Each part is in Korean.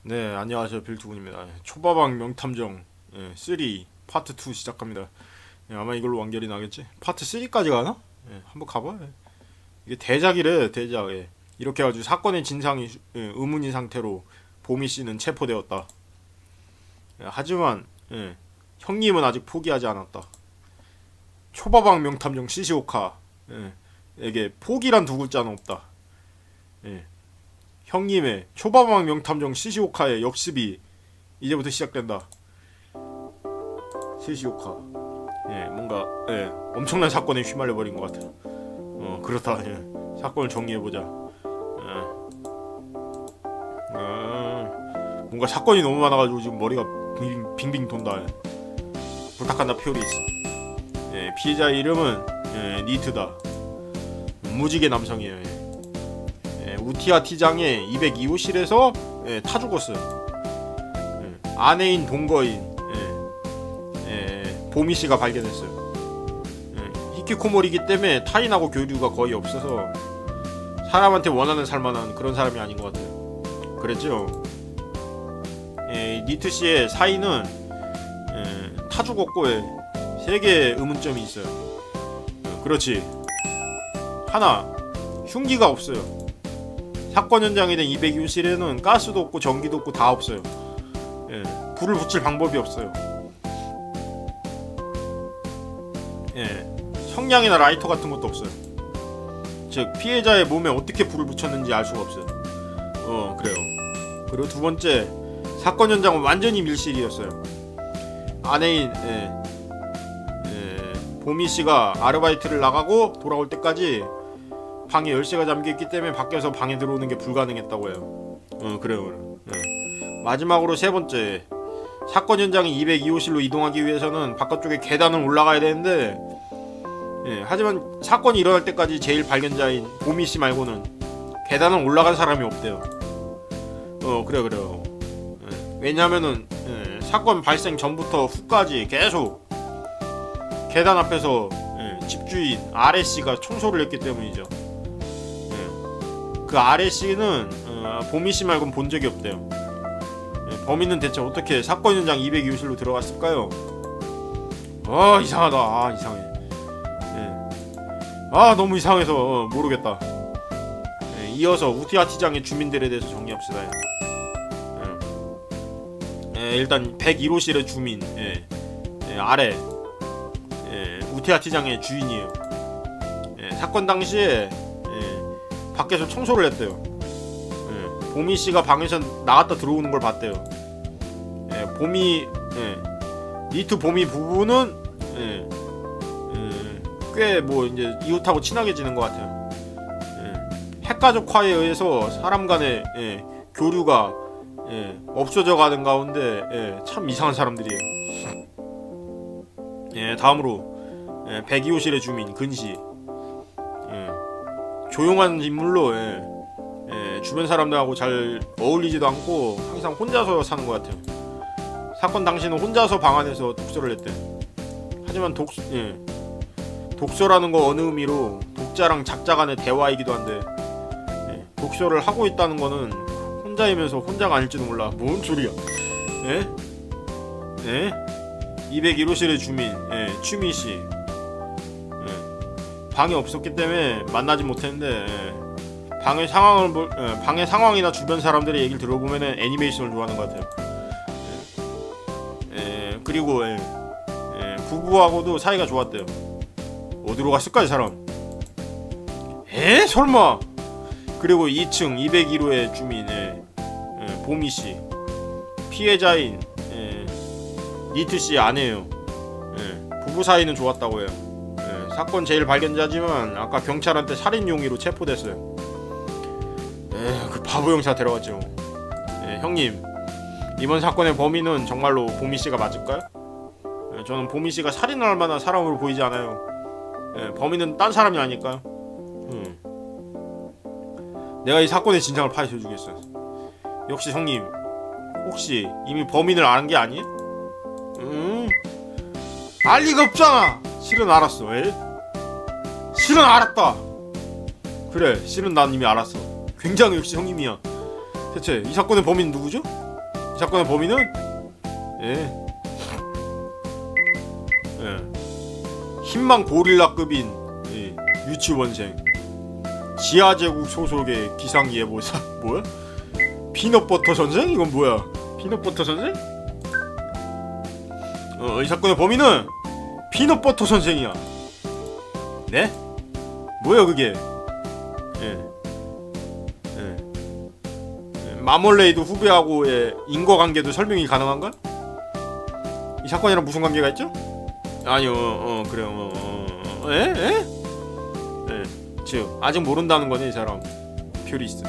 네, 안녕하세요. 빌투군입니다. 초밥왕 명탐정 3 파트 2 시작합니다. 아마 이걸로 완결이 나겠지? 파트 3까지 가나? 한번 가봐. 이게 대작이래, 대작. 이렇게 해가지고 사건의 진상이 의문인 상태로 보미씨는 체포되었다. 하지만 형님은 아직 포기하지 않았다. 초밥왕 명탐정 시시오카 에게 포기란 두 글자는 없다. 형님의 초밥왕 명탐정 시시오카의 역습이 이제부터 시작된다. 시시오카 뭔가 엄청난 사건에 휘말려버린 것 같아. 그렇다. 사건을 정리해보자. 뭔가 사건이 너무 많아가지고 지금 머리가 빙빙 돈다. 부탁한다 피오리스. 피해자의 이름은 니트다. 무지개 남성이에요. 우티아 티장의 202호실에서 타 죽었어요. 아내인 동거인 보미씨가 발견했어요. 히키코모리이기 때문에 타인하고 교류가 거의 없어서 사람한테 원하는 살만한 그런 사람이 아닌 것 같아요. 그랬죠? 니트씨의 사인은 타 죽었고 3개의 의문점이 있어요. 그렇지. 하나, 흉기가 없어요. 사건 현장에 된 202호실에는 가스도 없고 전기도 없고 다 없어요. 불을 붙일 방법이 없어요. 성냥이나 라이터 같은 것도 없어요. 즉 피해자의 몸에 어떻게 불을 붙였는지 알 수가 없어요. 그래요. 그리고 두 번째, 사건 현장은 완전히 밀실이었어요. 아내인 보미씨가 아르바이트를 나가고 돌아올 때까지 방에 열쇠가 잠겨있기 때문에 밖에서 방에 들어오는 게 불가능했다고 해요. 그래요. 마지막으로 세 번째, 사건 현장인 202호실로 이동하기 위해서는 바깥쪽에 계단을 올라가야 되는데 하지만 사건이 일어날 때까지 제일 발견자인 보미씨 말고는 계단을 올라간 사람이 없대요. 그래요. 왜냐면은 사건 발생 전부터 후까지 계속 계단 앞에서 집주인 아레씨가 청소를 했기 때문이죠. 그 아레씨는 보미씨 말고는 본 적이 없대요. 범인은 대체 어떻게 사건 현장 202호실로 들어갔을까요? 이상하다. 이상해. 너무 이상해서 모르겠다. 이어서 우티아 티장의 주민들에 대해서 정리합시다. 일단 101호실의 주민 아래 우티아 티장의 주인이에요. 사건 당시에 밖에서 청소를 했대요. 보미씨가 방에서 나갔다 들어오는 걸 봤대요. 니트 보미 부부는 꽤 뭐 이제 이웃하고 친하게 지낸 것 같아요. 핵가족화에 의해서 사람 간의 교류가 없어져 가는 가운데 참 이상한 사람들이에요. 다음으로 102호실의 주민 근시. 조용한 인물로 주변 사람들하고 잘 어울리지도 않고 항상 혼자서 사는 것 같아요. 사건 당시는 혼자서 방 안에서 독서를 했대. 하지만 독서라는 거 어느 의미로 독자랑 작자 간의 대화이기도 한데 독서를 하고 있다는 거는 혼자이면서 혼자가 아닐지도 몰라. 뭔 소리야? 201호실의 주민 취미씨. 방이 없었기 때문에 만나지 못했는데 방의 상황이나 주변 사람들의 얘기를 들어보면은 애니메이션을 좋아하는 것 같아요. 그리고 부부하고도 사이가 좋았대요. 어디로 갔을까 이 사람? 설마. 그리고 2층 201호의 주민 보미씨, 피해자인 니트씨 아내예요. 부부 사이는 좋았다고 해요. 사건 제일 발견자지만 아까 경찰한테 살인 용의로 체포됐어요. 그 바보 형사 데려왔죠. 형님, 이번 사건의 범인은 정말로 보미씨가 맞을까요? 저는 보미씨가 살인을 할 만한 사람으로 보이지 않아요. 범인은 딴 사람이 아닐까요? 내가 이 사건의 진상을 파헤쳐주겠어요. 역시 형님, 혹시 이미 범인을 아는 게 아니에요? 알 리가 없잖아. 실은 알았어. 실은 알았다. 그래, 실은 난 이미 알았어. 굉장히 역시 형님이야. 대체 이 사건의 범인은 누구죠? 이 사건의 범인은 예. 희망 고릴라급인 유치원생 지하제국 소속의 기상예보사. 뭐야? 피넛버터 선생? 이건 뭐야? 피넛버터 선생? 이 사건의 범인은 피넛버터 선생이야. 네? 뭐야 그게? 마멀레이드 후배하고의 인과관계도 설명이 가능한가? 이 사건이랑 무슨 관계가 있죠? 아니요, 그래요. 즉 아직 모른다는 거네 이 사람. 퓨리스트.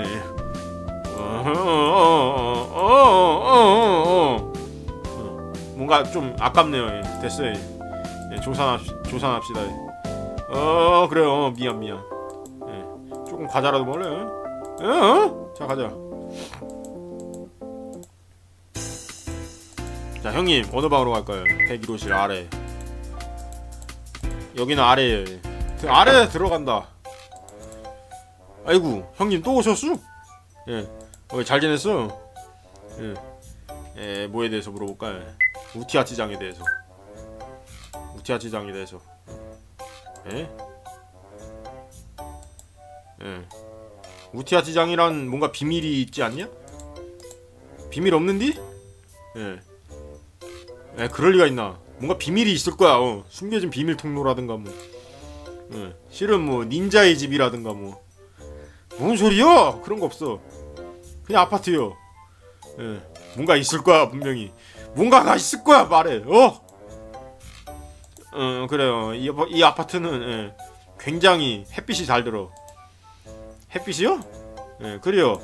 뭔가 좀 아깝네요. 됐어요. 조산합시다. 그래요. 미안. 조금 과자라도 먹을래? 자 가자. 자 형님 어느 방으로 갈까요? 101호실 아래. 여기는 아래에. 아래 들어간다. 아이고 형님 또 오셨어? 잘 지냈어? 뭐에 대해서 물어볼까? 우티아치장에 대해서. 우티아치장이란 뭔가 비밀이 있지 않냐? 비밀 없는디? 그럴 리가 있나? 뭔가 비밀이 있을 거야. 숨겨진 비밀 통로라든가 뭐. 실은 뭐 닌자의 집이라든가 뭐. 뭔 소리야? 그런 거 없어. 그냥 아파트요. 뭔가 있을 거야 분명히. 뭔가가 있을 거야 말해. 그래요. 이 아파트는 굉장히 햇빛이 잘 들어. 햇빛이요? 그래요.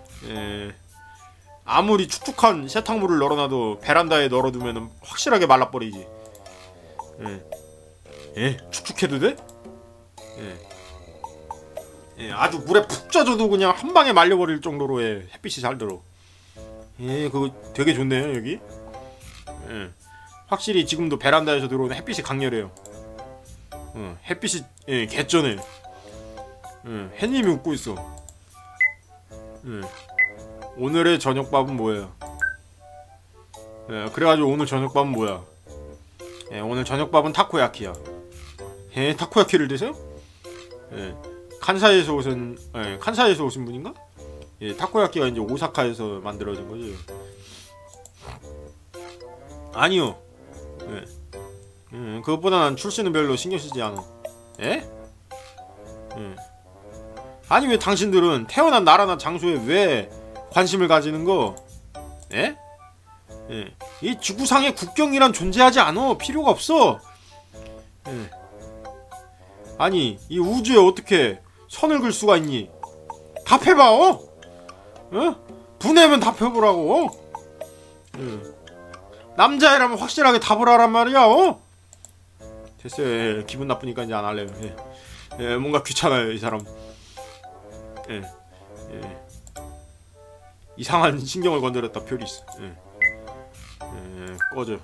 아무리 축축한 세탁물을 널어놔도 베란다에 널어두면 확실하게 말라버리지. 축축해도 돼? 아주 물에 푹 쪄줘도 그냥 한방에 말려버릴 정도로의 햇빛이 잘 들어. 그거 되게 좋네요 여기. 확실히 지금도 베란다에서 들어오는 햇빛이 강렬해요. 햇빛이 개쩌네. 햇님이 웃고 있어. 오늘의 저녁밥은 뭐예요? 그래가지고 오늘 저녁밥은 뭐야? 오늘 저녁밥은 타코야키야. 타코야키를 드세요? 칸사이에서 오신 분인가? 타코야키가 이제 오사카에서 만들어진 거지. 아니요. 그것보다 난 출신은 별로 신경 쓰지 않아. 아니 왜 당신들은 태어난 나라나 장소에 왜 관심을 가지는 거? 이 지구상에 국경이란 존재하지 않아. 필요가 없어. 아니 이 우주에 어떻게 선을 그을 수가 있니? 답해봐. 분해면 답해보라고. 남자애라면 확실하게 답을 하란 말이야. 됐어요. 기분 나쁘니까 이제 안 할래요. 뭔가 귀찮아요 이 사람. 이상한 신경을 건드렸다 퓨리스. 꺼져.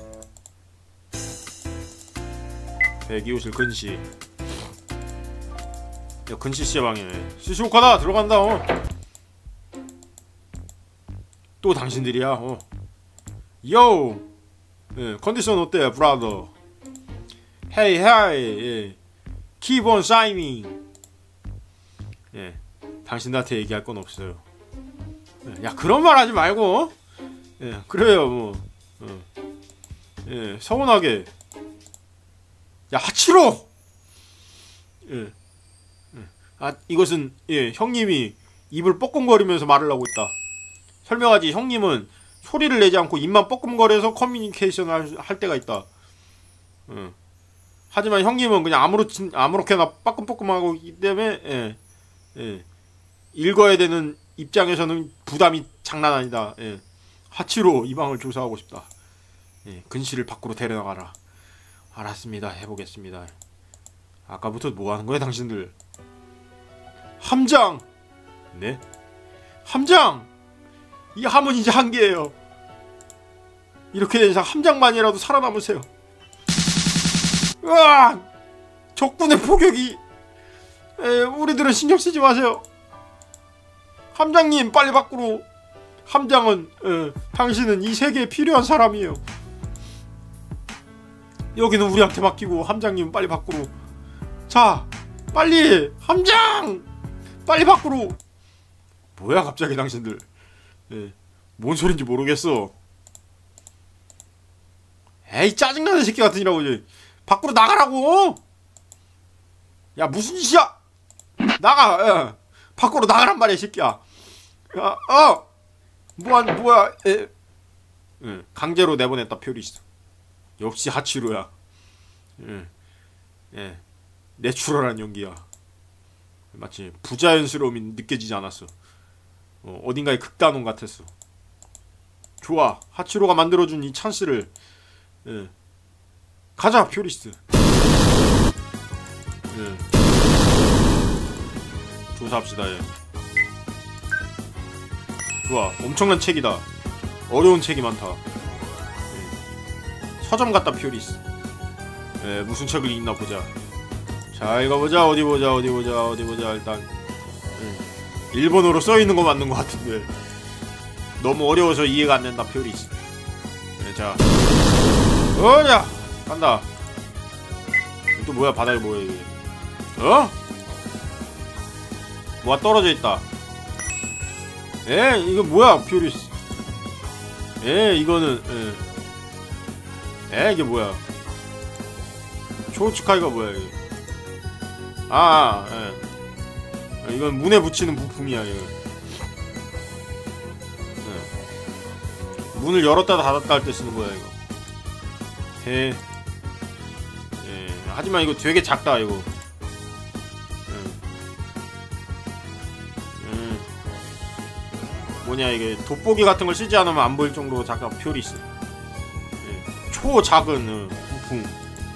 102호실 근시. 야 근시씨의 방이네. 시시오카다 들어간다. 또 당신들이야. 요. 컨디션 어때 브라더? 헤이 헤이. Keep on signing. 당신들한테 얘기할 건 없어요. 야 그런 말 하지 말고. 그래요 뭐. 서운하게. 야 하치로. 이것은 형님이 입을 뻐끔거리면서 말을 하고 있다. 설명하지. 형님은 소리를 내지 않고 입만 뻐끔거려서 커뮤니케이션을 할 때가 있다. 하지만 형님은 그냥 아무렇게나 빠끔빠끔하고 있기 때문에 읽어야 되는 입장에서는 부담이 장난 아니다. 하치로 이 방을 조사하고 싶다. 근시를 밖으로 데려나가라. 알았습니다. 해보겠습니다. 아까부터 뭐하는 거야 당신들? 함장! 네? 함장! 이 함은 이제 한계예요. 이렇게 된 이상 함장만이라도 살아남으세요. 으악! 적군의 포격이. 우리들은 신경 쓰지 마세요. 함장님 빨리 밖으로. 함장은 당신은 이 세계에 필요한 사람이에요. 여기는 우리한테 맡기고 함장님은 빨리 밖으로. 자, 빨리 함장! 빨리 밖으로. 뭐야 갑자기 당신들. 뭔 소린지 모르겠어. 에이 짜증나는 새끼 같으니라고. 이제 밖으로 나가라고. 야 무슨 짓이야. 나가. 밖으로 나가란 말이야 이 새끼야. 뭐야. 강제로 내보냈다 표리스. 역시 하치루야. 내추럴한 연기야. 마치 부자연스러움이 느껴지지 않았어. 어딘가의 극단원 같았어. 좋아, 하치로가 만들어준 이 찬스를 가자 표리스. 조사합시다. 좋아, 엄청난 책이다. 어려운 책이 많다. 서점 갔다 표리스. 무슨 책을 읽나 보자. 자 읽어보자. 어디 보자. 일단 일본어로 써있는 거 맞는 거 같은데 너무 어려워서 이해가 안 된다 표리스. 자 어자 간다. 또 뭐야 바닥에 뭐야 이게. 뭐가 떨어져 있다. 이거 뭐야 표리스. 이거는 이게 뭐야. 초츠카이가 뭐야 이게. 이건 문에 붙이는 부품이야 이거. 문을 열었다 닫았다 할 때 쓰는 거야 이거. 하지만 이거 되게 작다 이거. 뭐냐 이게 돋보기 같은 걸 쓰지 않으면 안 보일 정도로 작다 표리스. 초작은 부품.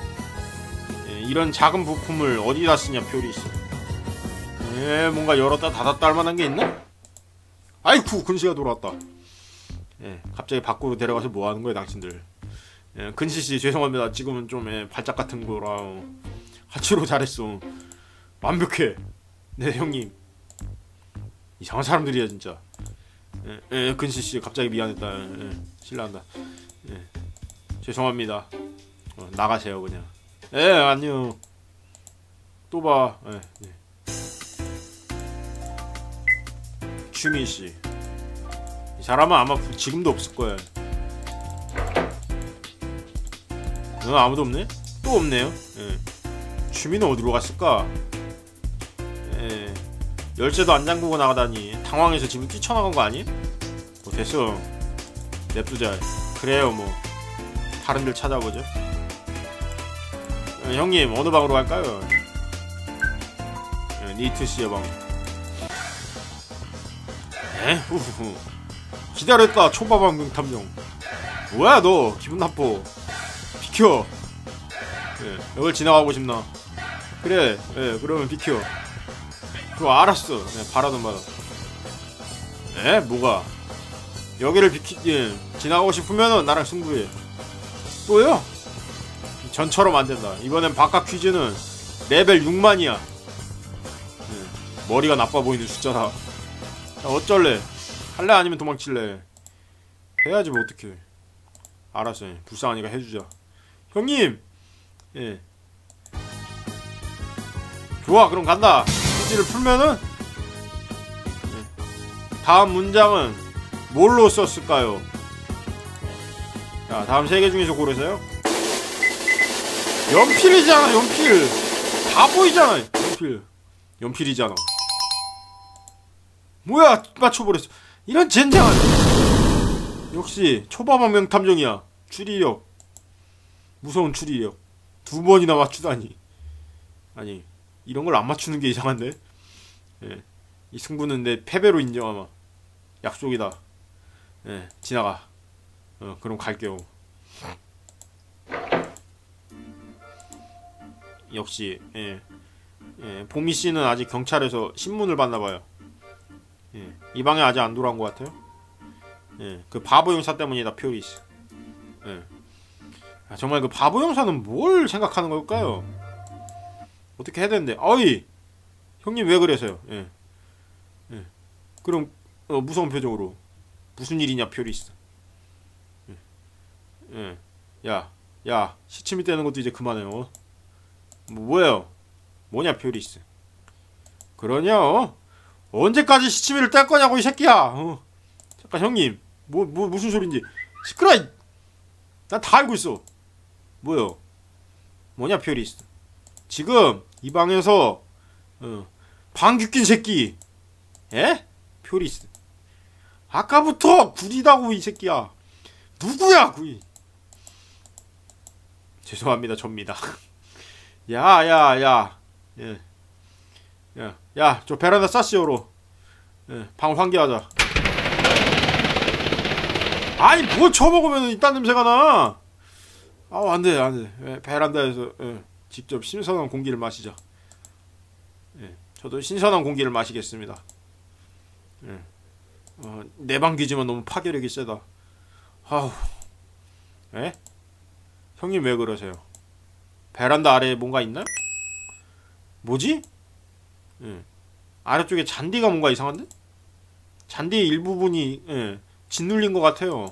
이런 작은 부품을 어디다 쓰냐 표리스. 뭔가 열었다 닫았다 할 만한 게 있나? 아이쿠 근시가 돌아왔다. 갑자기 밖으로 데려가서 뭐 하는 거야 당신들. 근시씨 죄송합니다. 지금은 좀 발작 같은 거라. 하치로 잘했어. 완벽해. 네 형님. 이상한 사람들이야 진짜. 근시씨 갑자기 미안했다. 실례한다. 죄송합니다. 나가세요 그냥. 안녕. 또 봐. 추미씨. 이 사람은 아마 지금도 없을 거야. 아무도 없네? 또 없네요. 추미는 어디로 갔을까? 열쇠도 안 잠그고 나가다니 당황해서 지금 뛰쳐나간 거 아니? 됐어. 냅두자. 그래요 뭐. 다른 데 찾아보죠. 형님 어느 방으로 갈까요? 니트씨의 방. 후후후. 기다렸다 초밥왕 탐정. 뭐야 너 기분 나빠. 비켜. 여길 지나가고 싶나? 그래. 그러면 비켜. 좋아 알았어. 바라던 바라. 뭐가? 여기를 지나가고 싶으면은 나랑 승부해. 또요? 전처럼 안된다. 이번엔 바깥 퀴즈는 레벨 6만이야. 머리가 나빠 보이는 숫자다. 자 어쩔래? 할래 아니면 도망칠래? 해야지 뭐 어떡해. 알았어. 불쌍하니까 해주자. 형님! 좋아 그럼 간다. 퀴즈를 풀면은 다음 문장은 뭘로 썼을까요? 자 다음 3개 중에서 고르세요. 연필이잖아 연필. 다 보이잖아 연필이잖아. 뭐야 맞춰버렸어. 이런 젠장한. 역시 초밥왕 명탐정이야. 추리력. 무서운 추리력. 2번이나 맞추다니. 아니 이런 걸 안 맞추는 게 이상한데. 이 승부는 내 패배로 인정하마. 약속이다. 지나가. 그럼 갈게요. 역시 보미씨는 아직 경찰에서 신문을 봤나봐요. 이 방에 아직 안 돌아온 것 같아요. 그 바보 형사 때문이다 표리스. 정말 그 바보 형사는 뭘 생각하는 걸까요? 어떻게 해야 되는데. 어이 형님 왜 그래서요? 그럼 무서운 표정으로 무슨 일이냐 퓨리스. 야 시침이 떼는 것도 이제 그만해요. 뭐예요? 뭐냐 퓨리스. 그러냐? 언제까지 시치미를 뗄 거냐고 이 새끼야. 잠깐 형님 무슨 소린지 시끄러. 난 다 알고 있어. 뭐요? 뭐냐 퓨리스. 지금 이 방에서 방귀 낀 새끼. 에? 퓨리스. 아까부터 구리다고 이 새끼야. 누구야 구리. 죄송합니다 접니다. 야 저 베란다 싸시오로 방 환기하자. 아니 뭐 쳐먹으면 이딴 냄새가 나. 안돼 베란다에서 직접 신선한 공기를 마시자. 저도 신선한 공기를 마시겠습니다. 내방귀지만 너무 파괴력이 세다. 아우. 형님 왜 그러세요? 베란다 아래에 뭔가 있나요? 뭐지? 아래쪽에 잔디가 뭔가 이상한데? 잔디의 일부분이 짓눌린 것 같아요.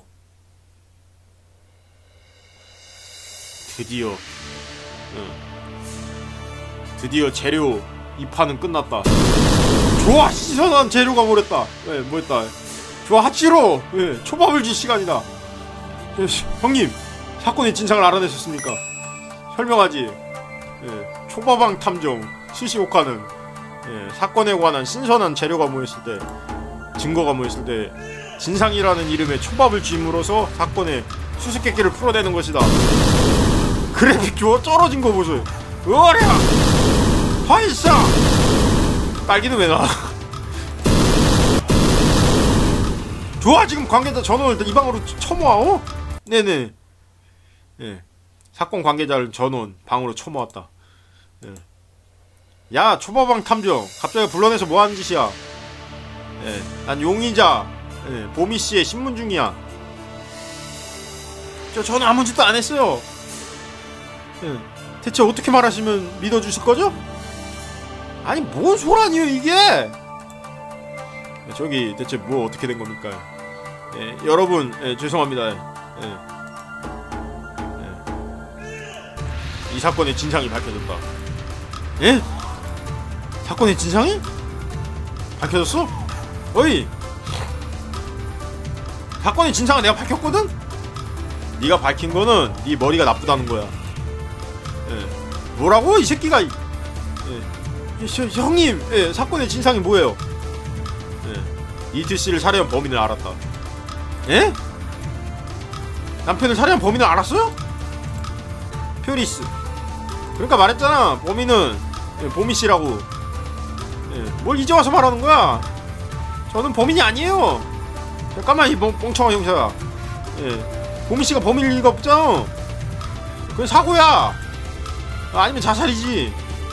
드디어 재료 이파는 끝났다. 좋아 신선한 재료가 뭐랬다. 뭐했다. 좋아 하치로 초밥을 줄 시간이다. 형님 사건의 진상을 알아내셨습니까? 설명하지. 초밥왕 탐정 스시오카는 사건에 관한 신선한 재료가 모였을 때, 증거가 모였을 때 진상이라는 이름의 초밥을 쥐므로써 사건의 수수께끼를 풀어내는 것이다. 그래픽 좋아? 쩔어진 거 보세요. 으아랴! 하이샤! 딸기는 왜 나와? 좋아 지금 관계자 전원을 이 방으로 쳐모아. 네네. 사건 관계자를 전원 방으로 쳐모았다. 야 초밥왕 탐정 갑자기 불러내서 뭐하는 짓이야. 난 용의자 보미씨의 신문 중이야. 저는 아무 짓도 안 했어요. 대체 어떻게 말하시면 믿어주실 거죠? 아니 뭔 소란이요 이게. 저기 대체 뭐 어떻게 된 겁니까? 여러분 죄송합니다. 이 사건의 진상이 밝혀졌다. 예? 사건의 진상이? 밝혀졌어? 어이! 사건의 진상은 내가 밝혔거든? 네가 밝힌 거는 네 머리가 나쁘다는 거야. 뭐라고? 이 새끼가. 형님 사건의 진상이 뭐예요? 이트씨를 살해한 범인을 알았다. 예? 남편을 살해한 범인을 알았어요? 퓨리스. 그러니까 말했잖아. 범인은 보미씨라고. 뭘 이제 와서 말하는 거야? 저는 범인이 아니에요. 잠깐만 이 멍청한 형사야. 보미씨가 범인일 리가 없잖아. 그건 사고야. 아니면 자살이지.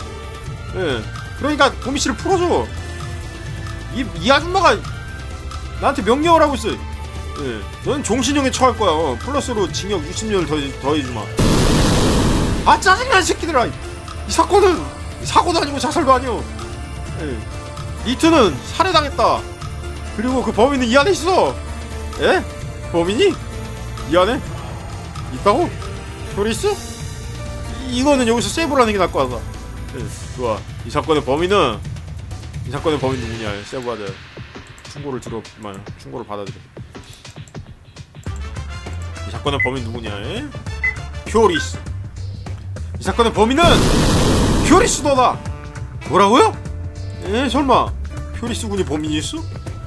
그러니까 보미씨를 풀어줘. 이 아줌마가 나한테 명령을 하고 있어. 넌 종신형에 처할 거야. 플러스로 징역 60년을 더해주마. 아 짜증나 이 새끼들아. 이 사건은 사고도 아니고 자살도 아니오. 니트는 살해당했다. 그리고 그 범인은 이 안에 있어. 범인이? 이 안에? 있다고? 퓨리스? 이거는 여기서 세이브를 하는 게 나을 것 같다. 좋아. 이 사건의 범인은 누구냐. 세이브하자. 충고를 들었구만. 충고를 받아들여. 이 사건의 범인 누구냐. 퓨리스. 이 사건의 범인은 퓨리스 너다. 뭐라고요? 설마 퓨리스 군이 범인이 있어?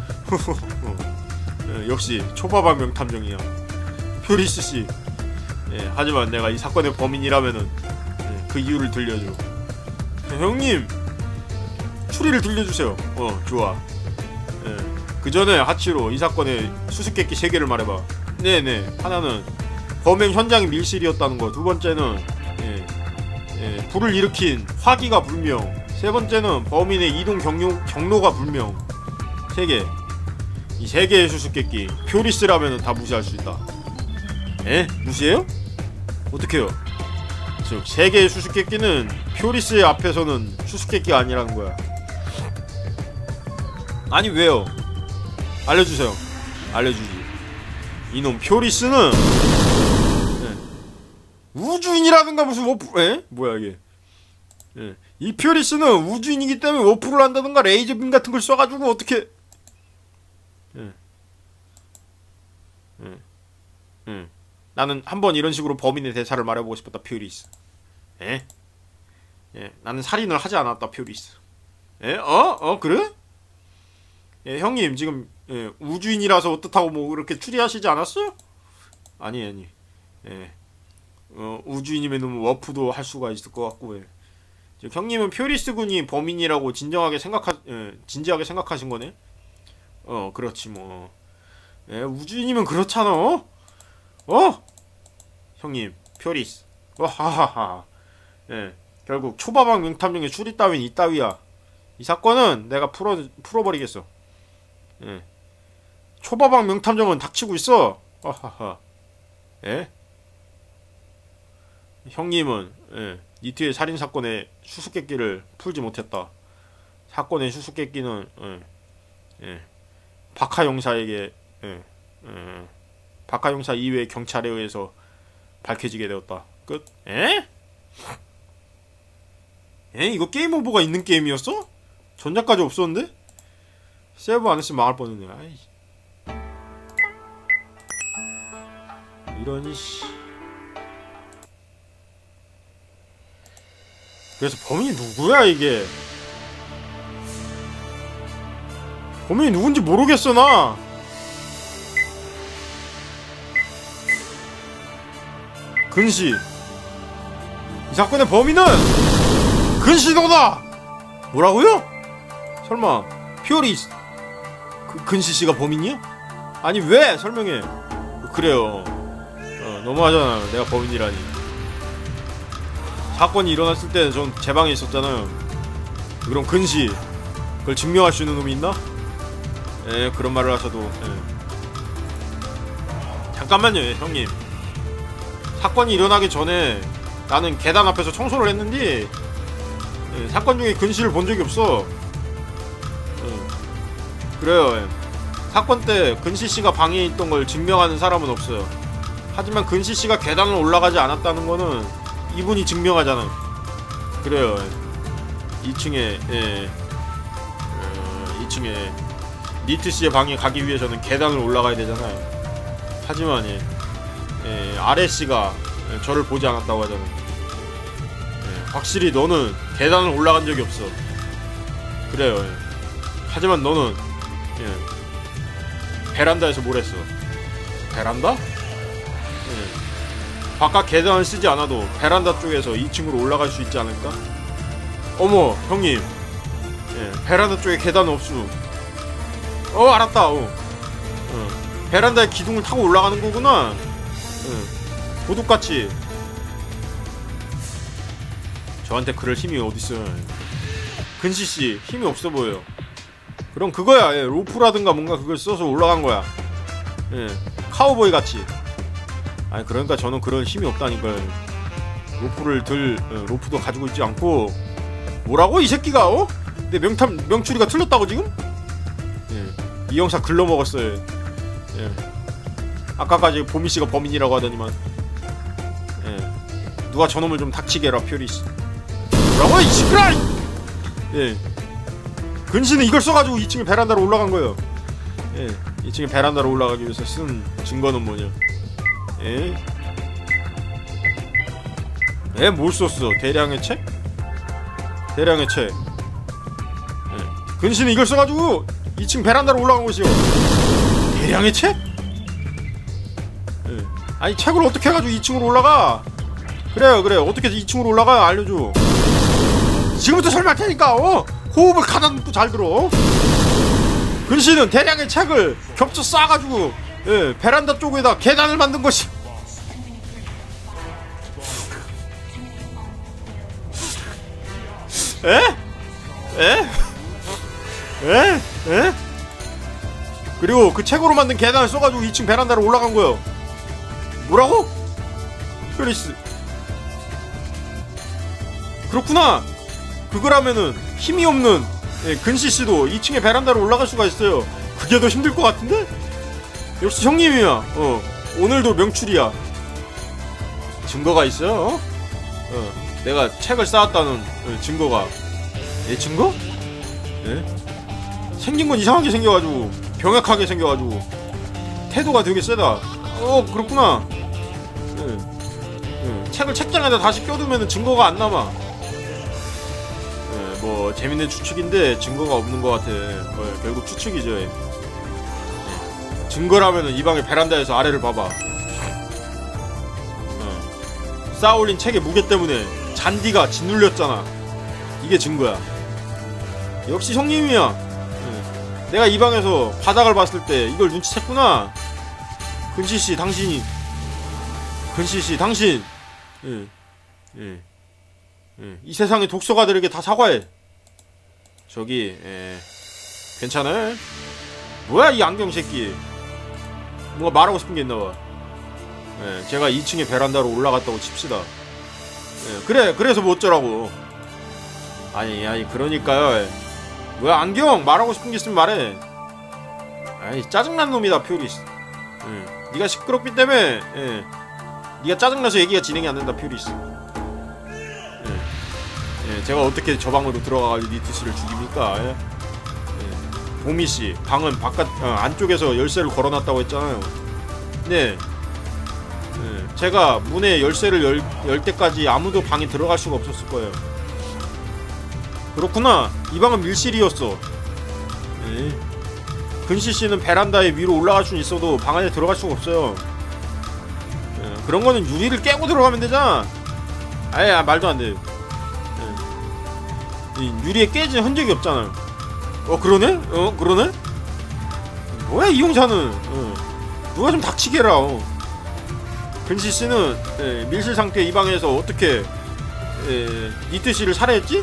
역시 초밥왕 명탐정이야 퓨리스 씨. 하지만 내가 이 사건의 범인이라면은 그 이유를 들려줘. 형님 추리를 들려주세요. 좋아. 그 전에 하치로 이 사건의 수수께끼 3개를 말해봐. 네네. 하나는 범행 현장이 밀실이었다는 거. 두 번째는 불을 일으킨 화기가 불명. 세 번째는 범인의 이동 경로가 불명. 3개. 이 3개의 수수께끼 퓨리스라면은 다 무시할 수 있다. 무시해요? 어떡해요? 즉 3개의 수수께끼는 퓨리스의 앞에서는 수수께끼가 아니라는 거야. 아니 왜요? 알려주세요. 알려주지. 이놈 퓨리스는 우주인이라든가 무슨 워프 뭐야 이게. 이 퓨리스는 우주인이기 때문에 워프를 한다든가 레이저빔 같은 걸 쏴가지고 어떻게 나는 한번 이런 식으로 범인의 대사를 말해보고 싶었다. 퓨리스. 나는 살인을 하지 않았다. 퓨리스. 그래? 형님 지금 우주인이라서 어떻다고 뭐 그렇게 추리하시지 않았어요? 아니. 우주인이면 워프도 할 수가 있을 것 같고. 형님은 퓨리스 군이 범인이라고 진지하게 생각하신 거네? 그렇지 뭐. 우주인이면 그렇잖아. 형님 퓨리스. 하하하. 결국 초밥왕 명탐정의 추리 따윈 이따위야. 이 사건은 내가 풀어버리겠어. 초밥왕 명탐정은 닥치고 있어. 하하하. 형님은 니트의 살인사건의 수수께끼를 풀지 못했다. 사건의 수수께끼는 박하 형사에게 박하 형사 이외의 경찰에 의해서 밝혀지게 되었다. 끝. 이거 게임 오버가 있는 게임이었어? 전작까지 없었는데? 세이브 안 했으면 망할 뻔했네. 아이. 이러니 씨. 그래서 범인이 누구야 이게? 범인이 누군지 모르겠어 나. 근시. 이 사건의 범인은 근시도다. 뭐라고요? 설마 퓨리스 근시씨가 범인이야? 아니 왜? 설명해. 그래요. 너무하잖아. 내가 범인이라니. 사건이 일어났을 때는 전 제 방에 있었잖아요. 그럼 근시 그걸 증명할 수 있는 놈이 있나? 그런 말을 하셔도. 잠깐만요 형님. 사건이 일어나기 전에 나는 계단 앞에서 청소를 했는데 사건 중에 근시를 본 적이 없어. 그래요. 사건 때 근시씨가 방에 있던 걸 증명하는 사람은 없어요. 하지만 근시씨가 계단을 올라가지 않았다는 거는 이분이 증명하잖아. 그래요. 2층에 2층에 니트씨의 방에 가기 위해서는 계단을 올라가야 되잖아요. 하지만 아래씨가 저를 보지 않았다고 하잖아요. 확실히 너는 계단을 올라간 적이 없어. 그래요. 하지만 너는 베란다에서 뭘 했어? 베란다? 바깥 계단을 쓰지 않아도 베란다 쪽에서 2층으로 올라갈 수 있지 않을까? 어머 형님, 베란다 쪽에 계단 없수. 알았다. 베란다에 기둥을 타고 올라가는 거구나. 도둑같이. 저한테 그럴 힘이 어딨어요. 근시씨 힘이 없어 보여요. 그럼 그거야. 로프라든가 뭔가 그걸 써서 올라간 거야. 카우보이 같이. 아니 그러니까 저는 그런 힘이 없다니까요. 로프를 로프도 가지고 있지 않고. 뭐라고 이 새끼가? 내 명추리가 틀렸다고 지금? 이 형사 글러먹었어요. 아까까지 보미씨가 범인이라고 하더니만. 누가 저놈을 좀 닥치게 해라 퓨리스. 뭐라고 이 시끄라! 근시는 이걸 써가지고 2층에 베란다로 올라간 거예요. 2층에 베란다로 올라가기 위해서 쓴 증거는 뭐냐? 뭘 썼어? 대량의 책? 대량의 책. 근시는 이걸 써가지고 2층 베란다로 올라간 것이요. 대량의 책? 아니 책을 어떻게 해가지고 2층으로 올라가? 그래요 어떻게 2층으로 올라가? 알려줘. 지금부터 설명할 테니까 호흡을 가다듬고 잘 들어. 근시는 대량의 책을 겹쳐 쌓아가지고 베란다 쪽에다 계단을 만든 것이. 그리고 그 책으로 만든 계단을 써가지고 2층 베란다로 올라간 거예요. 뭐라고? 퓨리스. 그렇구나. 그거라면은 힘이 없는 근시씨도 2층에 베란다로 올라갈 수가 있어요. 그게 더 힘들 것 같은데? 역시 형님이야. 오늘도 명출이야. 증거가 있어요? 내가 책을 쌓았다는 증거가. 증거? 생긴 건 이상하게 생겨가지고, 병약하게 생겨가지고, 태도가 되게 세다. 그렇구나. 책을 책장에다 다시 껴두면 증거가 안 남아. 뭐 재밌는 추측인데 증거가 없는 것 같아. 결국 추측이죠. 증거라면은 이 방의 베란다에서 아래를 봐봐. 쌓아올린 책의 무게 때문에 잔디가 짓눌렸잖아. 이게 증거야. 역시 형님이야. 내가 이 방에서 바닥을 봤을 때 이걸 눈치챘구나. 근시씨 당신이. 근시씨 당신. 이 세상의 독서가들에게 다 사과해. 저기 괜찮아요? 뭐야 이 안경 새끼. 뭔가 말하고 싶은 게 있나봐. 제가 2층의 베란다로 올라갔다고 칩시다. 그래서 뭐 어쩌라고. 아니 그러니까요. 뭐야 안경 말하고 싶은 게 있으면 말해. 아이 짜증난 놈이다 퓨리스. 니가 시끄럽기 때문에 니가 짜증나서 얘기가 진행이 안 된다 퓨리스. 제가 어떻게 저 방으로 들어가가지고 니트씨를 죽입니까? 보미씨 방은 바깥 안쪽에서 열쇠를 걸어놨다고 했잖아요. 네. 제가 문에 열쇠를 열 때까지 아무도 방에 들어갈 수가 없었을 거예요. 그렇구나. 이 방은 밀실이었어. 근시씨는 베란다에 위로 올라갈 수는 있어도 방 안에 들어갈 수가 없어요. 그런 거는 유리를 깨고 들어가면 되잖아. 아예 말도 안 돼. 유리에 깨진 흔적이 없잖아. 그러네? 그러네? 뭐야 이 용사는. 누가 좀 닥치게 해라. 근시씨는 밀실 상태의 이 방에서 어떻게 니트씨를 살해했지?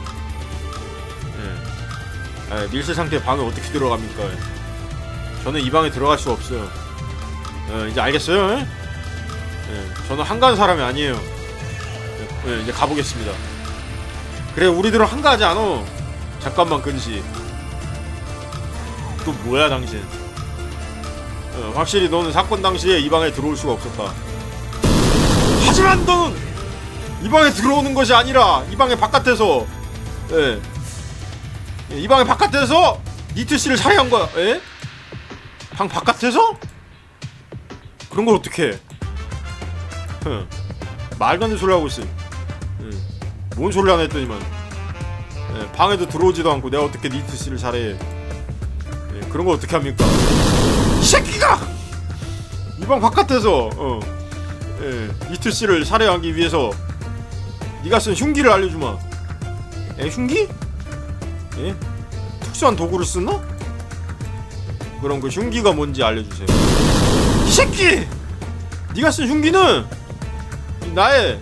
밀실 상태의 방에 어떻게 들어갑니까? 저는 이 방에 들어갈 수가 없어요. 이제 알겠어요? 저는 한가한 사람이 아니에요. 이제 가보겠습니다. 그래 우리들은 한가하지 않어. 잠깐만 근시. 또 뭐야 당신. 확실히 너는 사건 당시에 이 방에 들어올 수가 없었다. 하지만 너는 이 방에 들어오는 것이 아니라 이 방의 바깥에서 이 방의 바깥에서 니트씨를 살해한 거야. 방 바깥에서? 그런 걸 어떻게 해? 말도 안 되는 소리 하고 있어. 뭔 소리를 안 했더니만. 방에도 들어오지도 않고 내가 어떻게 니트씨를 살해해. 그런 걸 어떻게 합니까? 이 새끼가! 이 방 바깥에서 니트씨를 살해하기 위해서 네가 쓴 흉기를 알려주마. 흉기? 특수한 도구를 쓰나? 그럼 그 흉기가 뭔지 알려주세요. 이 새끼! 네가 쓴 흉기는 나의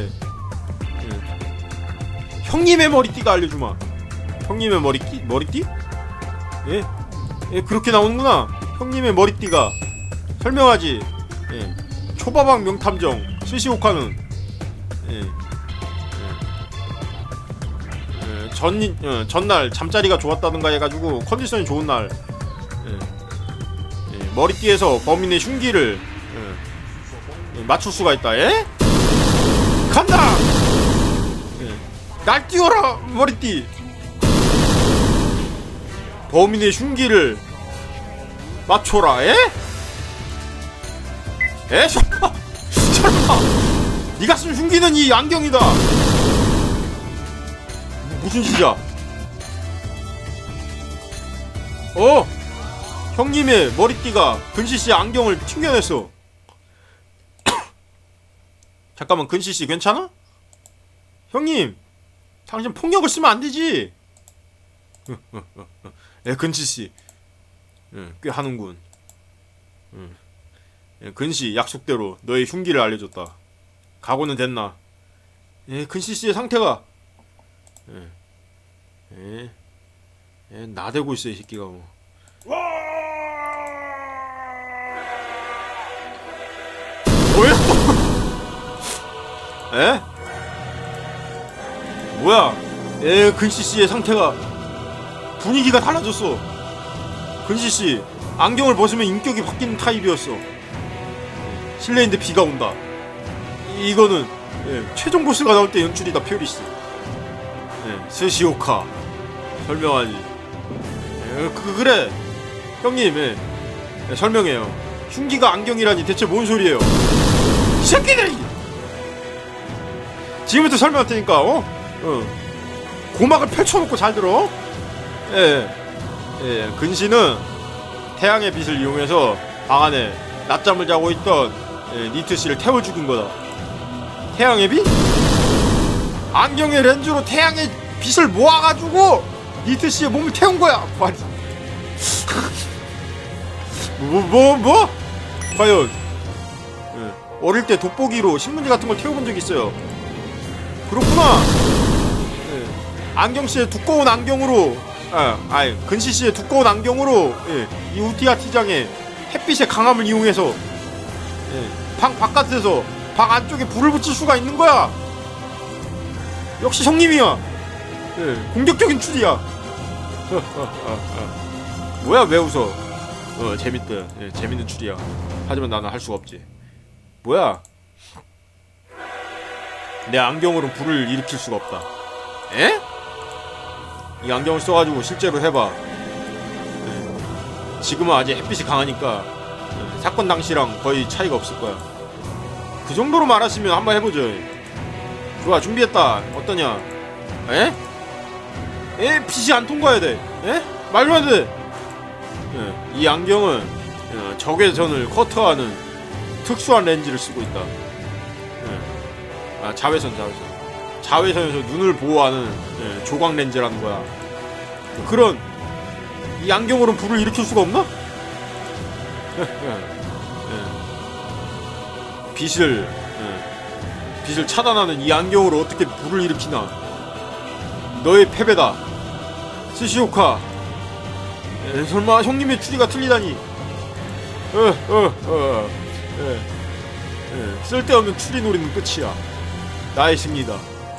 형님의 머리띠가 알려주마. 형님의 머리띠? 그렇게 나오는구나. 형님의 머리띠가 설명하지. 초밥왕 명탐정 스시오카는 전날 잠자리가 좋았다든가 해가지고 컨디션이 좋은 날 머리띠에서 범인의 흉기를 맞출 수가 있다. 간다! 날 띄워라 머리띠. 범인의 흉기를 맞춰라. 설마 네가 쓴 흉기는 이 안경이다. 무슨 짓이야? 형님의 머리띠가 근시씨 안경을 튕겨냈어. 잠깐만 근시씨 괜찮아? 형님 당신 폭력을 쓰면 안되지. 근시씨 꽤 하는군. 근시 약속대로 너의 흉기를 알려줬다. 각오는 됐나? 근시씨의 상태가 나대고 있어 이 새끼가 뭐. 뭐야? 뭐야? 근시씨의 상태가 분위기가 달라졌어. 근시씨 안경을 벗으면 인격이 바뀌는 타입이었어. 실내인데 비가 온다. 이거는 최종 보스가 나올 때 연출이다. 퓨리스. 스시오카 설명하지. 그래 형님. 설명해요. 흉기가 안경이라니 대체 뭔 소리예요? 이 새끼들이! 지금부터 설명할 테니까 고막을 펼쳐놓고 잘 들어. 근시는 태양의 빛을 이용해서 방 안에 낮잠을 자고 있던 니트씨를 태워 죽인 거다. 태양의 빛? 안경의 렌즈로 태양의 빛을 모아가지고 니트씨의 몸을 태운 거야. 뭐? 과연 어릴 때 돋보기로 신문지 같은 걸 태워본 적이 있어요. 그렇구나. 안경씨의 두꺼운 안경으로 근시씨의 두꺼운 안경으로 이 우티아 티장의 햇빛의 강함을 이용해서 방 바깥에서 방 안쪽에 불을 붙일 수가 있는 거야. 역시 형님이야. 공격적인 추리야. 뭐야 왜 웃어? 재밌다. 재밌는 추리야. 하지만 나는 할 수가 없지. 뭐야? 내 안경으로 불을 일으킬 수가 없다. 이 안경을 써가지고 실제로 해봐. 지금은 아직 햇빛이 강하니까 사건 당시랑 거의 차이가 없을 거야. 그 정도로 말하시면 한번 해보죠. 좋아, 준비했다. 어떠냐? 빛이 안 통과해야 돼. 말도 안 돼. 이 안경은 적의 전을 커트하는 특수한 렌즈를 쓰고 있다. 자외선에서 눈을 보호하는 조광 렌즈라는 거야. 그런 이 안경으로는 불을 일으킬 수가 없나? 빛을 차단하는 이 안경으로 어떻게 불을 일으키나? 너의 패배다, 스시오카. 설마 형님의 추리가 틀리다니. 쓸데없는 추리놀이는 끝이야. 나의 승리다.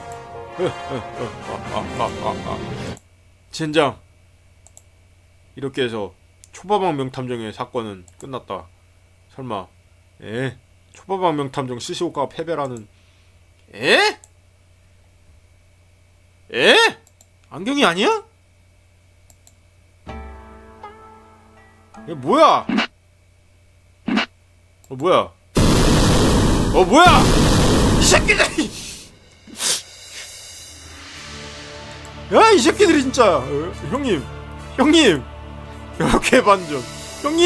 젠장. 이렇게 해서 초밥왕 명탐정의 사건은 끝났다. 설마 초밥왕 명탐정 스시오카가 패배라는. 안경이 아니야? 얘 뭐야? 뭐야? 뭐야? 이 새끼들이! 야, 이 새끼들이 진짜. 형님. 이렇게 반전. 형님.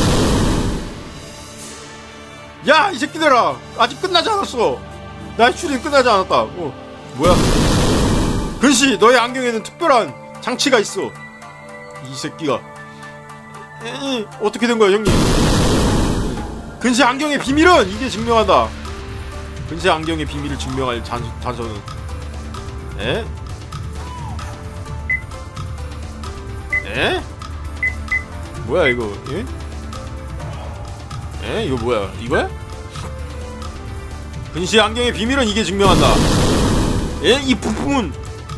야, 이 새끼들아. 아직 끝나지 않았어. 나의 추리는 끝나지 않았다. 뭐야? 근시, 너의 안경에는 특별한 장치가 있어. 이 새끼가. 어떻게 된 거야, 형님? 근시 안경의 비밀은 이게 증명한다. 근시 안경의 비밀을 증명할 단서는 뭐야 이거? 이거 뭐야? 이거야? 근시 안경의 비밀은 이게 증명한다. 이 부품은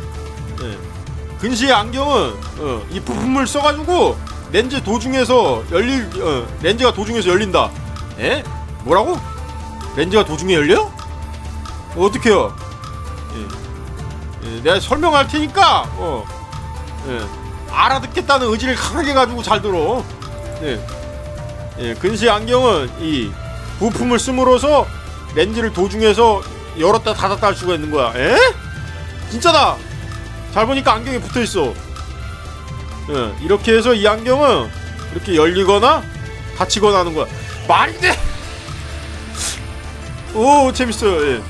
근시의 안경은 이 부품을 써가지고 렌즈 도중에서 렌즈가 도중에서 열린다. 뭐라고? 렌즈가 도중에 열려? 어떡해요? 내가 설명할 테니까 알아듣겠다는 의지를 강하게 가지고 잘 들어. 근시 안경은 이 부품을 씀으로써 렌즈를 도중에서 열었다 닫았다 할 수가 있는 거야. 진짜다. 잘 보니까 안경에 붙어있어. 이렇게 해서 이 안경은 이렇게 열리거나 닫히거나 하는 거야. 말이 돼! 오, 재밌어요.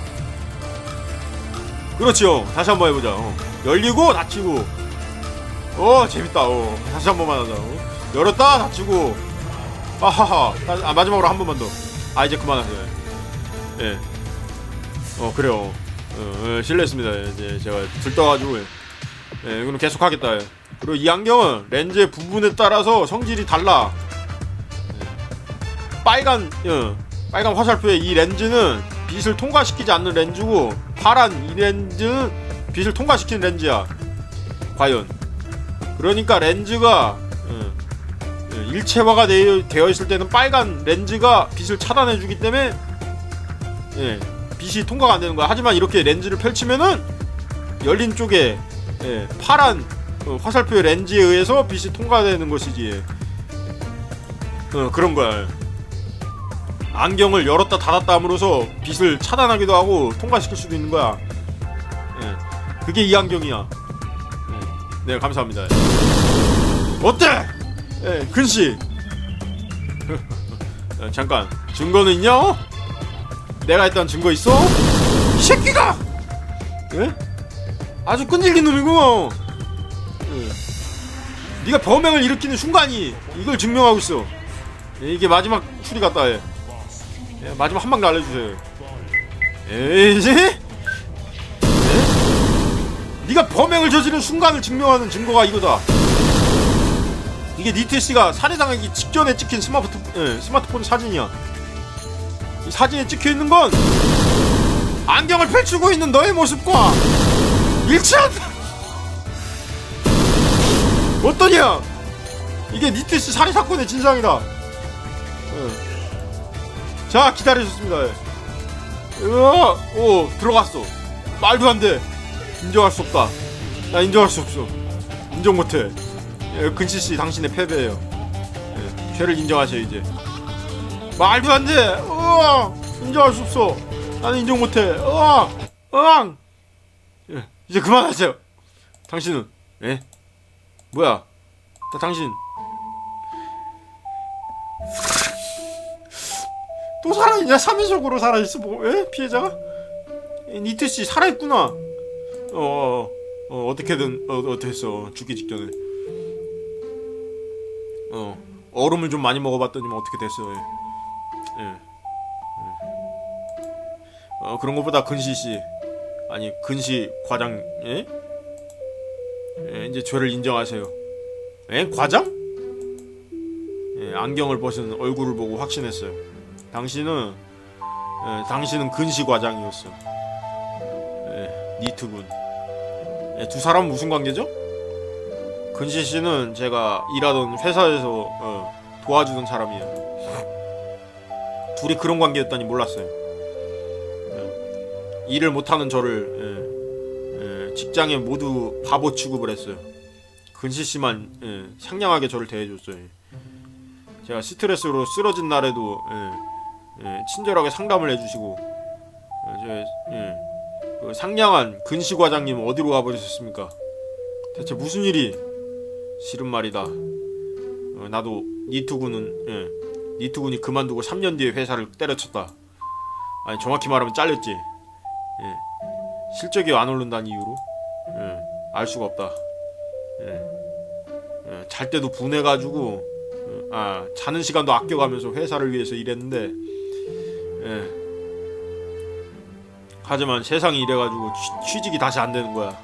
그렇지요. 다시 한번 해보자. 열리고 닫히고. 재밌다. 다시 한 번만 하자. 열었다 닫히고. 아하하. 마지막으로 한 번만 더. 이제 그만하세요. 그래요. 실례했습니다. 이제 제가 들떠가지고. 이거는 계속 하겠다. 그리고 이 안경은 렌즈의 부분에 따라서 성질이 달라. 빨간 화살표의 이 렌즈는 빛을 통과시키지 않는 렌즈고, 파란 이 렌즈는 빛을 통과시키는 렌즈야. 과연. 그러니까 렌즈가 일체화가 되어 있을 때는 빨간 렌즈가 빛을 차단해주기 때문에 빛이 통과가 안 되는 거야. 하지만 이렇게 렌즈를 펼치면은 열린 쪽에 파란 화살표의 렌즈에 의해서 빛이 통과되는 것이지. 그런 거야. 안경을 열었다 닫았다 함으로써 빛을 차단하기도 하고 통과시킬 수도 있는 거야. 그게 이 안경이야. 네, 감사합니다. 어때? 근시. 잠깐, 증거는 있냐? 내가 했던 증거 있어? 이 새끼가! 아주 끈질긴 놈이구먼. 네가 범행을 일으키는 순간이 이걸 증명하고 있어. 이게 마지막 추리 같다. 마지막 한 방 날려주세요. 에이지? 네가 범행을 저지른 순간을 증명하는 증거가 이거다. 이게 니트씨가 살해당하기 직전에 찍힌 스마트폰 사진이야. 이 사진에 찍혀있는 건 안경을 펼치고 있는 너의 모습과 일치한다. 어떠냐? 이게 니트씨 살해사건의 진상이다. 자, 기다려줬습니다. 오, 들어갔어. 말도 안 돼. 인정할 수 없다. 나 인정할 수 없어. 인정 못해. 근시씨, 당신의 패배예요. 죄를 인정하세요. 이제 말도 안 돼. 인정할 수 없어. 나는 인정 못해. 이제 그만하세요. 당신은 뭐야? 당신 또 살아있냐? 3회적으로 살아있어. 피해자가? 니트씨 살아있구나. 어떻게든 됐어. 죽기 직전에 얼음을 좀 많이 먹어봤더니만 어떻게 됐어. 그런 것보다 근시씨, 아니 근시 과장, 이제 죄를 인정하세요. 과장? 안경을 벗은 얼굴을 보고 확신했어요. 당신은 근시 과장이었어. 니트군. 두 사람은 무슨 관계죠? 근시씨는 제가 일하던 회사에서 도와주던 사람이에요. 둘이 그런 관계였다니 몰랐어요. 일을 못하는 저를 직장에 모두 바보 취급을 했어요. 근시씨만 상냥하게 저를 대해줬어요. 제가 스트레스로 쓰러진 날에도 친절하게 상담을 해주시고, 그 상냥한 근시 과장님 어디로 가버리셨습니까? 대체 무슨 일이? 싫은 말이다. 나도 니트군이 그만두고 3년 뒤에 회사를 때려쳤다. 아니, 정확히 말하면 잘렸지. 실적이 안 오른다는 이유로 알 수가 없다. 잘 때도 분해가지고 자는 시간도 아껴가면서 회사를 위해서 일했는데, 하지만 세상이 이래가지고 취직이 다시 안 되는 거야.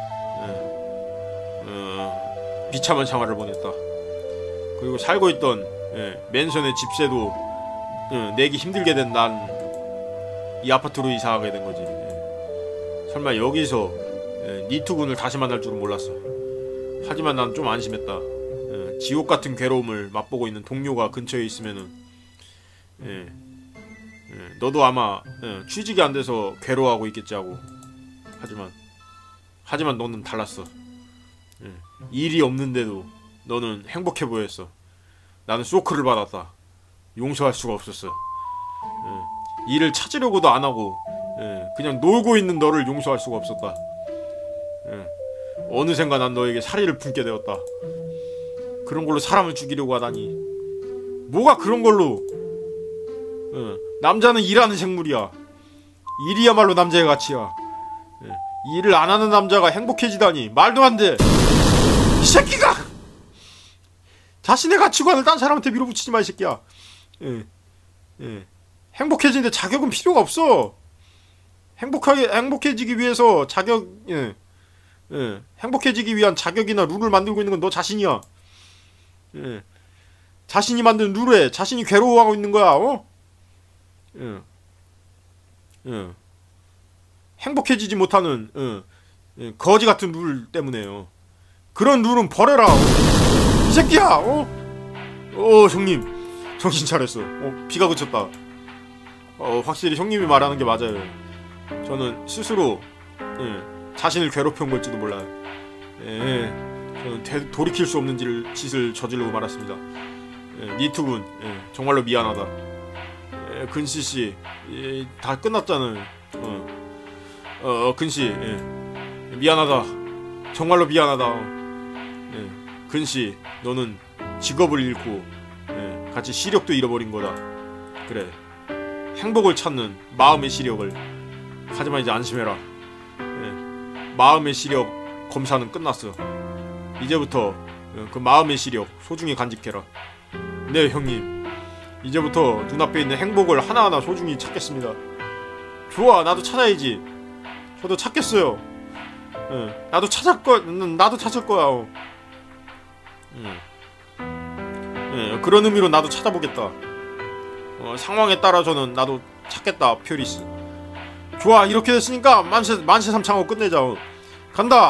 비참한 생활을 보냈다. 그리고 살고 있던 맨션의 집세도 내기 힘들게 된 난 이 아파트로 이사하게 된 거지. 설마 여기서 니트군을 다시 만날 줄은 몰랐어. 하지만 난 좀 안심했다. 지옥 같은 괴로움을 맛보고 있는 동료가 근처에 있으면은 너도 아마 취직이 안 돼서 괴로워하고 있겠지 하고. 하지만 너는 달랐어. 일이 없는데도 너는 행복해 보였어. 나는 쇼크를 받았다. 용서할 수가 없었어. 일을 찾으려고도 안 하고 그냥 놀고 있는 너를 용서할 수가 없었다. 어느샌가 난 너에게 살의를 품게 되었다. 그런 걸로 사람을 죽이려고 하다니. 뭐가 그런 걸로. 남자는 일하는 생물이야. 일이야말로 남자의 가치야. 일을 안 하는 남자가 행복해지다니 말도 안 돼. 이 새끼가 자신의 가치관을 딴 사람한테 밀어붙이지 마, 이 새끼야. 행복해지는데 자격은 필요가 없어. 행복해지기 위해서 행복해지기 위한 자격이나 룰을 만들고 있는 건 너 자신이야. 자신이 만든 룰에 자신이 괴로워하고 있는 거야. 행복해지지 못하는 거지 같은 룰 때문에요. 그런 룰은 버려라. 이 새끼야. 형님 정신 차렸어. 비가 그쳤다. 확실히 형님이 말하는 게 맞아요. 저는 스스로 자신을 괴롭혀온 걸지도 몰라요. 저는 돌이킬 수 없는 짓을 저지르고 말았습니다. 니트군, 정말로 미안하다. 근시씨, 다 끝났잖아요. 근시, 미안하다. 정말로 미안하다. 근시, 너는 직업을 잃고 같이 시력도 잃어버린 거다. 그래, 행복을 찾는 마음의 시력을. 하지만 이제 안심해라. 마음의 시력 검사는 끝났어. 이제부터 그 마음의 시력 소중히 간직해라. 네 형님, 이제부터 눈앞에 있는 행복을 하나하나 소중히 찾겠습니다. 좋아, 나도 찾아야지. 저도 찾겠어요. 나도 찾을 거야. 그런 의미로 나도 찾아보겠다. 상황에 따라서는 나도 찾겠다, 퓨리스. 좋아, 이렇게 됐으니까 만세삼창하고 끝내자. 간다.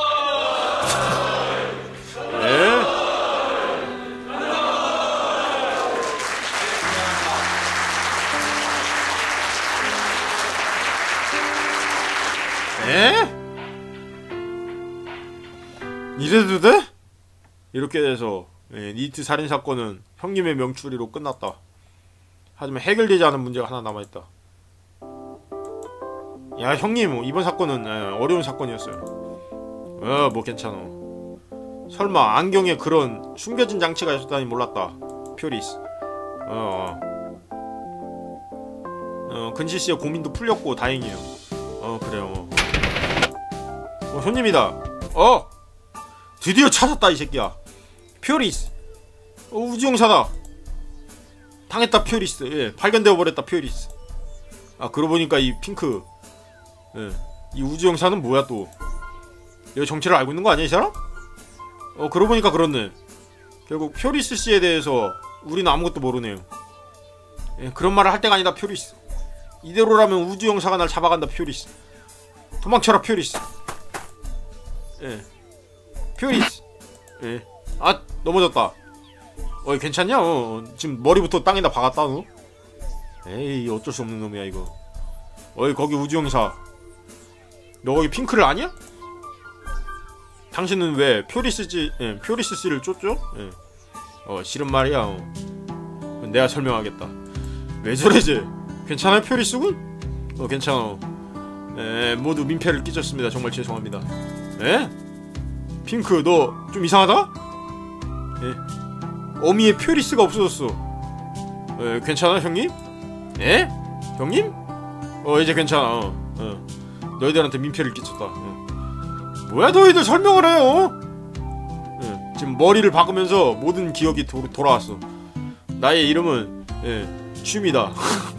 이래도 돼? 이렇게 돼서 니트 살인 사건은 형님의 명추리로 끝났다. 하지만 해결되지 않은 문제가 하나 남아있다. 야 형님, 이번 사건은 어려운 사건이었어요. 뭐 괜찮아. 설마 안경에 그런 숨겨진 장치가 있었다니 몰랐다, 퓨리스. 근시씨의 고민도 풀렸고 다행이에요. 그래요. 손님이다. 드디어 찾았다 이 새끼야. 퓨리스. 우주용사다. 당했다 퓨리스. 발견되어 버렸다 퓨리스. 그러고 보니까 이 핑크, 이 우주용사는 뭐야 또? 여기 정체를 알고 있는 거 아니야 이 사람? 그러고 보니까 그렇네. 결국 퓨리스 씨에 대해서 우리는 아무것도 모르네요. 그런 말을 할 때가 아니다 퓨리스. 이대로라면 우주용사가 날 잡아간다 퓨리스. 도망쳐라 퓨리스. 퓨리스. 넘어졌다. 괜찮냐? 지금 머리부터 땅에다 박았다 너? 에이, 어쩔 수 없는 놈이야 이거. 거기 우주용사, 너 거기 핑크를 아냐? 당신은 왜 퓨리스 씨를 쫓죠? 싫은 말이야. 내가 설명하겠다. 왜 저래지? 괜찮아요 퓨리스군? 괜찮아. 모두 민폐를 끼쳤습니다. 정말 죄송합니다. 핑크, 너 좀 이상하다? 어미의 퓨리스가 없어졌어. 괜찮아 형님? 형님? 이제 괜찮아. 너희들한테 민폐를 끼쳤다. 뭐야 너희들 설명을 해요? 지금 머리를 박으면서 모든 기억이 돌아왔어. 나의 이름은 취미다.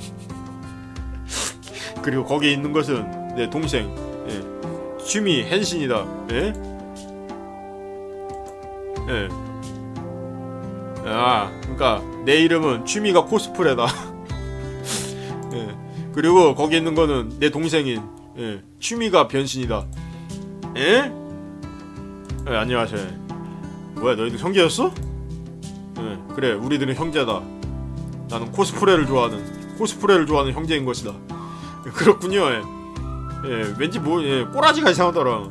그리고 거기에 있는 것은 내 동생 취미 헨신이다. 그러니까 내 이름은 취미가 코스프레다. 그리고 거기 있는 거는 내 동생인 취미가 변신이다. 안녕하세요. 뭐야 너희들 형제였어? 그래, 우리들은 형제다. 나는 코스프레를 좋아하는 형제인 것이다. 그렇군요. 왠지 꼬라지가 이상하더라.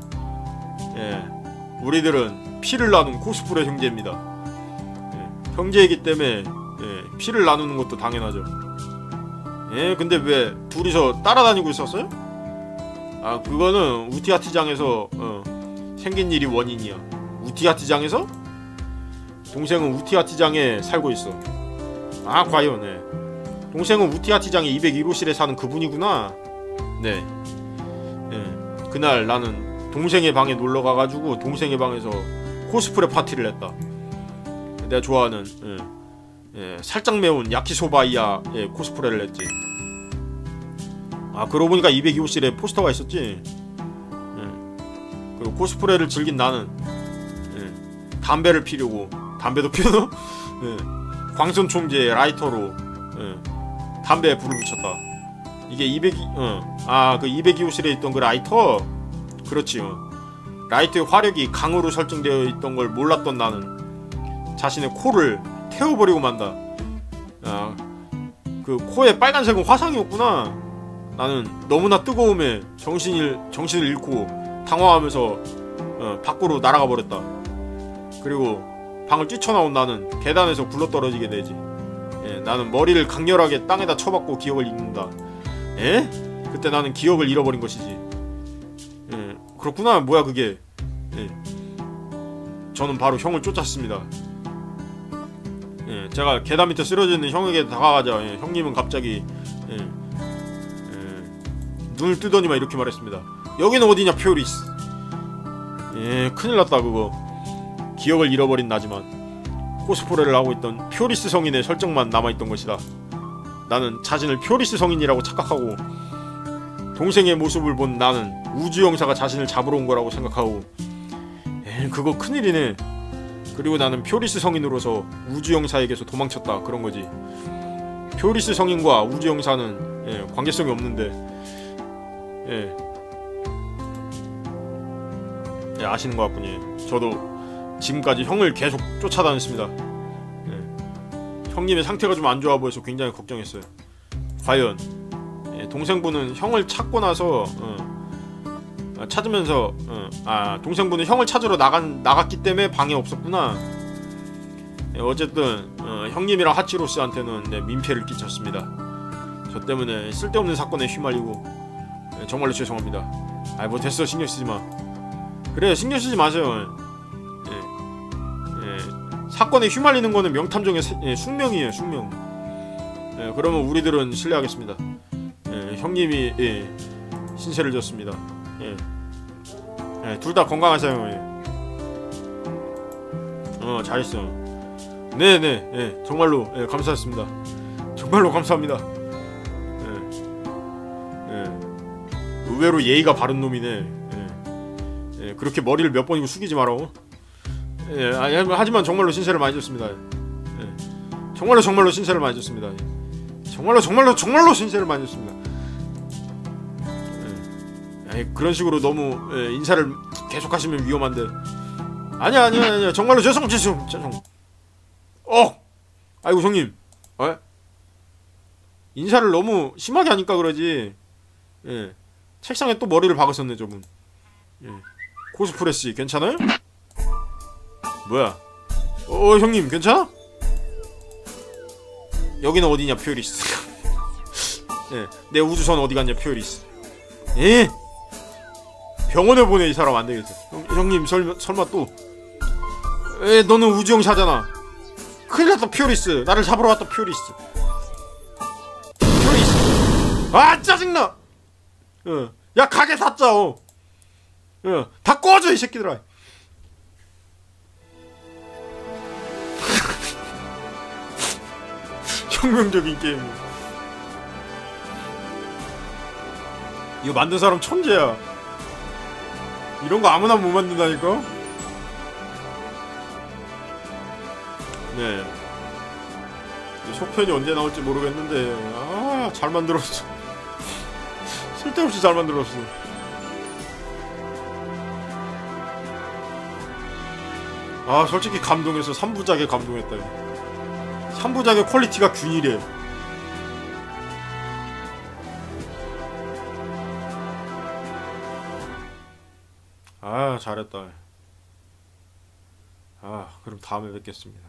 우리들은 피를 나눈 코스프레 형제입니다. 형제이기 때문에 피를 나누는 것도 당연하죠. 근데 왜 둘이서 따라다니고 있었어요? 그거는 우티아티장에서 생긴 일이 원인이야. 우티아티장에서? 동생은 우티아티장에 살고 있어. 과연. 동생은 우티아티장의 201호실에 사는 그분이구나. 네. 그날 나는 동생의 방에 놀러가가지고 동생의 방에서 코스프레 파티를 했다. 내가 좋아하는 살짝 매운 야키소바이야 코스프레를 했지. 그러고 보니까 202호실에 포스터가 있었지. 그리고 코스프레를 즐긴 나는 담배를 피려고, 담배도 피우노? 광선총재 라이터로 담배에 불을 붙였다. 이게 202호실에 있던 그 라이터? 그렇지. 라이터의 화력이 강으로 설정되어 있던 걸 몰랐던 나는 자신의 코를 태워버리고 만다. 아, 그 코에 빨간색은 화상이었구나. 나는 너무나 뜨거움에 정신을 잃고 당황하면서 밖으로 날아가 버렸다. 그리고 방을 뛰쳐나온 나는 계단에서 굴러떨어지게 되지. 예, 나는 머리를 강렬하게 땅에다 쳐박고 기억을 잃는다. 에? 그때 나는 기억을 잃어버린 것이지. 예, 그렇구나. 뭐야 그게. 예. 저는 바로 형을 쫓았습니다. 예, 제가 계단 밑에 쓰러져 있는 형에게 다가가자 형님은 갑자기 눈을 뜨더니만 이렇게 말했습니다. 여기는 어디냐 퓨리스. 큰일났다 그거. 기억을 잃어버린 나지만 코스프레를 하고 있던 퓨리스 성인의 설정만 남아있던 것이다. 나는 자신을 퓨리스 성인이라고 착각하고 동생의 모습을 본 나는 우주영사가 자신을 잡으러 온 거라고 생각하고 그거 큰일이네. 그리고 나는 퓨리스 성인으로서 우주영사에게서 도망쳤다 그런 거지. 퓨리스 성인과 우주영사는 관계성이 없는데 아시는 것 같군요. 저도 지금까지 형을 계속 쫓아다녔습니다. 형님의 상태가 좀 안 좋아 보여서 굉장히 걱정했어요. 과연 동생분은 형을 찾고 나서 찾으면서 동생분은 형을 찾으러 나갔기 때문에 방에 없었구나. 어쨌든 형님이랑 하치로스한테는 민폐를 끼쳤습니다. 저 때문에 쓸데없는 사건에 휘말리고 정말로 죄송합니다. 뭐 됐어 신경쓰지마. 그래 신경쓰지 마세요. 사건에 휘말리는 거는 명탐정의 숙명이에요. 숙명. 그러면 우리들은 실례하겠습니다. 형님이 신세를 졌습니다. 둘 다 건강하세요. 잘했어. 네네 정말로 감사했습니다. 정말로 감사합니다. 의외로 예의가 바른 놈이네. 그렇게 머리를 몇 번이고 숙이지 마라고. 하지만 정말로 신세를 많이 졌습니다. 정말로 신세를 많이 졌습니다. 정말로 신세를 많이 졌습니다. 그런 식으로 너무 인사를 계속하시면 위험한데. 아니야 정말로 죄송. 아이고 형님. 인사를 너무 심하게 하니까 그러지. 책상에 또 머리를 박았었네 저분. 코스프레씨 괜찮아요? 뭐야? 형님 괜찮아? 여기는 어디냐 퓨리스. 내 우주선 어디 갔냐 퓨리스. 병원에 보내 이 사람 안 되겠어. 형님 설마 또 너는 우주영사잖아. 큰일 났다 퓨리스. 나를 잡으러 왔다 퓨리스. 짜증나. 야 가게 닫자. 다 꺼져 이 새끼들아. 혁명적인 게임. 이거 만든 사람 천재야. 이런 거 아무나 못 만든다니까. 속편이 언제 나올지 모르겠는데 잘 만들었어. 쓸데없이 잘 만들었어. 솔직히 감동해서 3부작에 감동했다. 3부작의 퀄리티가 균일해. 잘했다. 그럼 다음에 뵙겠습니다.